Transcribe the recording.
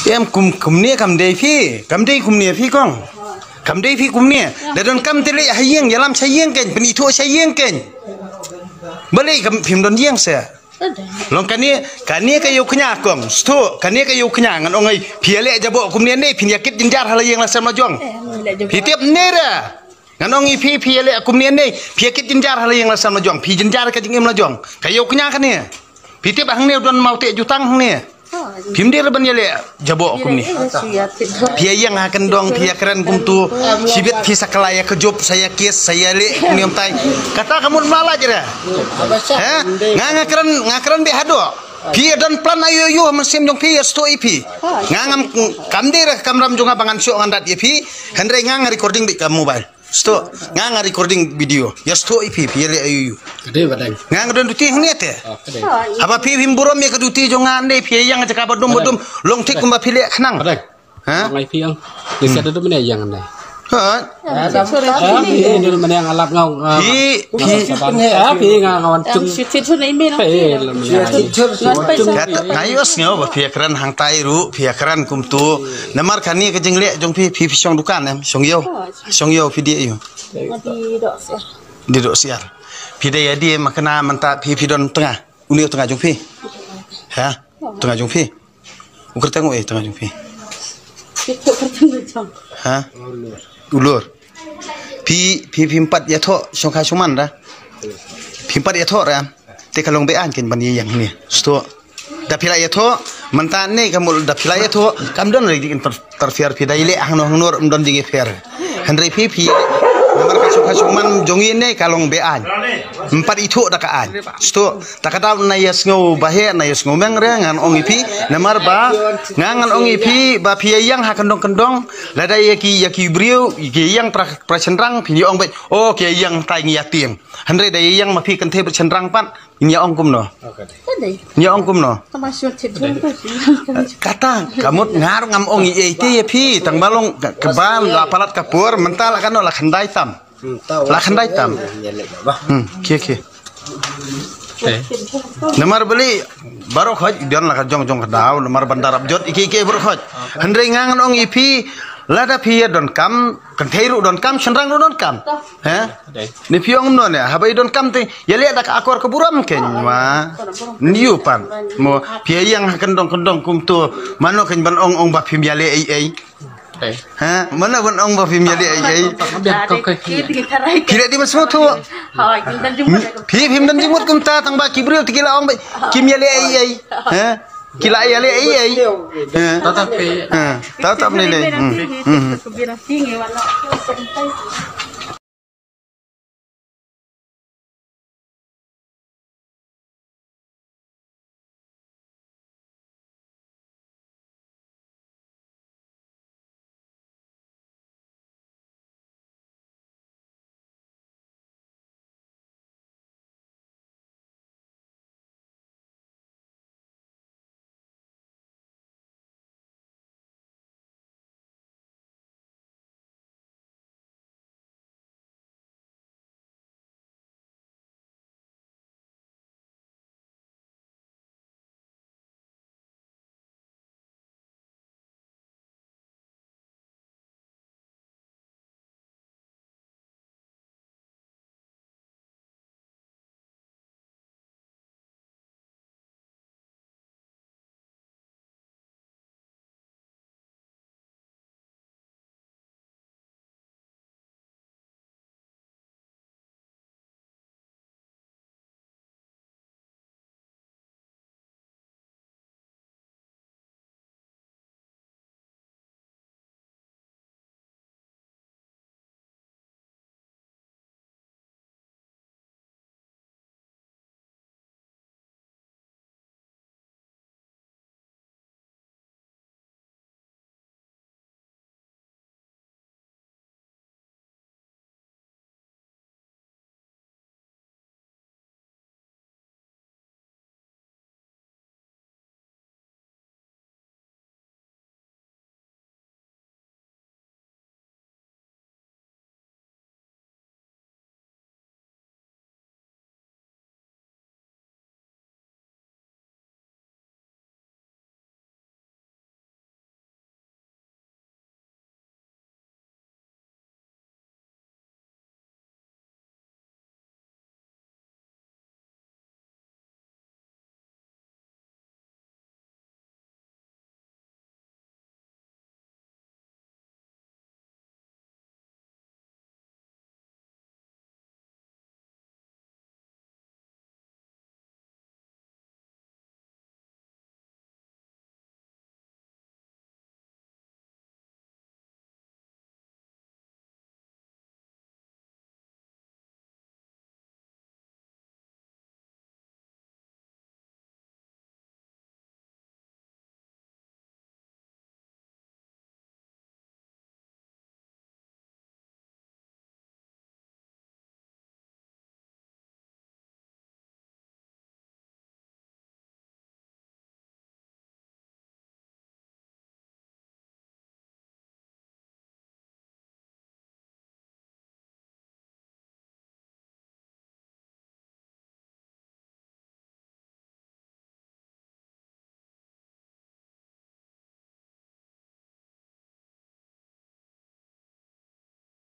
em cùng nia cầm đây cùng nia phi con cầm đây phi cùng nia để đòn cầm tê lệ hay giang ya làm say giang keng peni thua say giang keng balik cầm phim đòn giang se long kan nia kayu kenya kong stu kan nia kayu kenya ngan ongai phi lệ jabo cùng nia nei phi yakit jinjar hala yang la sama jong phi tiap nera ngan ongi phi lệ cùng nia nei phi yakit jinjar hala yang la sama jong phi jinjar ka jing em la jong kayu kenya kan nia phi tiap hang ne don mau te jutang hang nia phim dia ban yale jabo kum ni pia yang akan dong pia keren kum tu sibit pia sakalaya ke job saya kes saya le niom tai kata kamu malah aja dah ngakeren be hado pia dan plan ayo mesim jong pia sto ipi ngam kamdera kamram jong abangan syo ngandat ipi hendrai ngang recording di mobile sto ngang recording video ya sto ipi pia le ayo Gede badang. Ngang don duti hang niat ya. Apa pi himburom ya keduti jongan deh pi yang cakap bodom long tik kumba pile kenang. Badang. Ha? Ngai pi yang. Desa tu mana yang anda? Ha? Ini mana yang alap ngau. Pi ngawan cung. Ngayos ngau ba pi keran hang tai ru pi keran kum tu. Namar kani ke jengle jong pi song dukan em song yo video yo. Di dok siar. Pidaya dia makna manta pi don tengah unio tengah jong pi ha tengah jong pi ukur tengok tengah jong pi ha ulur pi 4 ya tho songkai suman dah pi 4 ya tho ram te kalong be an ken ban yang ni sto da pila ya tho manta ne kamul da pila ya tho kam don ri dikin terfiar pidai le hang nur don dinge fer handrai pi nomor kasuman jongi ne kalong be an 4 itu dakaan sto takata na yes ngau bahe na yes ngau mengre ngan ong ipi namar ba ngan ong ipi ba pia yang ha kendong lada yaki brio ge yang pracenrang pini ong be oh ke yang tai ngiating handre da yang ma pi kan the pracenrang pan nya ong kum no nya ong kum no kata kamut ngar ngam ong i te pi tang balong kebal lapalat kapur mental kan la khandai tam la khandai tam kia nomor beli baru khoj dion la jong kadau nomor bandarap jot iki baru khoj handre ngangan ong ipi lada pia don kam kan theiru don kam senrang don kam ha ni piong non ya habai don kam te ya le dak akor keburam ken ma niu pan mo pia yang kendong kum tu mano ken ban ong ba phim ya le ai ha mana ban ong ba phim ya le ai kira di masmo tu phim dan jimut kum ta tang ba kibril tikila ong kim ya le ai ha kila ya le ai tatap ni le